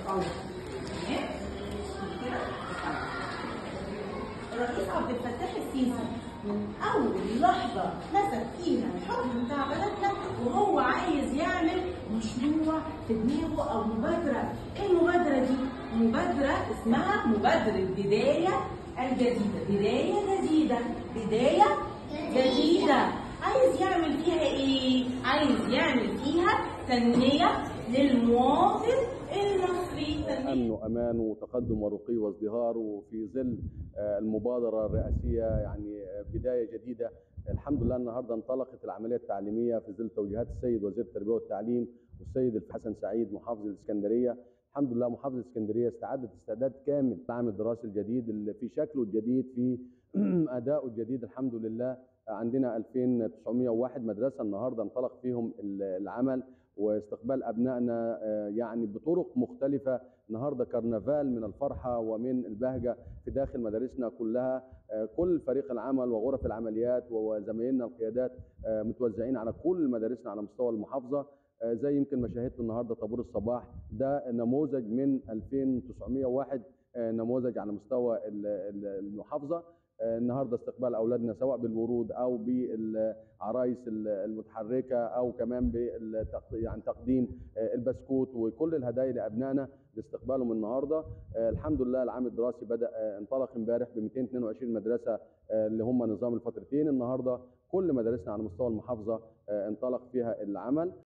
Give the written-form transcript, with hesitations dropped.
تمام كده. الرئيس عبد الفتاح السيسي من اول لحظه مسك فيها الحكم بتاع بلدنا وهو عايز يعمل مشروع في دماغه او مبادره. ايه المبادره دي؟ مبادره اسمها مبادره بدايه الجديده. بدايه جديده، بدايه جديده. عايز يعمل فيها ايه؟ عايز يعمل فيها تنميه للمواطن المصري. امن وامان وتقدم ورقي وازدهار، وفي ظل المبادره الرئاسيه يعني بدايه جديده. الحمد لله النهارده انطلقت العمليه التعليميه في ظل توجيهات السيد وزير التربيه والتعليم والسيد حسن سعيد محافظ الاسكندريه. الحمد لله محافظه الاسكندريه استعدت استعداد كامل العام الدراسي الجديد اللي في شكله الجديد، في ادائه الجديد. الحمد لله عندنا 2901 مدرسه النهارده انطلق فيهم العمل واستقبال ابنائنا يعني بطرق مختلفه. النهارده كرنفال من الفرحه ومن البهجه في داخل مدارسنا كلها. كل فريق العمل وغرف العمليات وزمايلنا القيادات متوزعين على كل مدارسنا على مستوى المحافظه. زي يمكن ما شاهدتوا النهارده طابور الصباح، ده نموذج من 2901 نموذج على مستوى المحافظه. النهارده استقبال اولادنا سواء بالورود او بالعرايس المتحركه او كمان يعني تقديم البسكوت وكل الهدايا لابنائنا لاستقبالهم النهارده. الحمد لله العام الدراسي بدا انطلق امبارح ب 222 مدرسه اللي هم نظام الفترتين. النهارده كل مدارسنا على مستوى المحافظه انطلق فيها العمل.